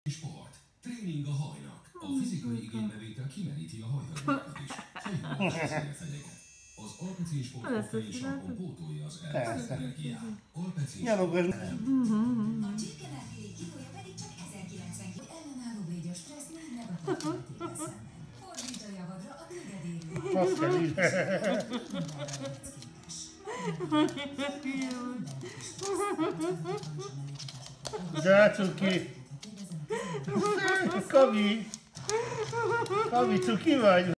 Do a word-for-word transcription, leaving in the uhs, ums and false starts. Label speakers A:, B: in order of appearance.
A: Sport. Tréning a hajnak. A fizikai igénybevétel kimeríti a hajhagymákat is. Hajhullásos cél fenyeget. Az Alpecin Sport koffein sampon pótolja az elveszett energiát. Alpecin Sport.
B: A csirkemelfilé kilója pedig csak ezerkilencvenkét ellenálló légy a stressz négy negatív hatására szemben. Fordíts a javadra a téged érő.
C: Azt kell így. De cuki! Kavi! Kavi, cuki vagy!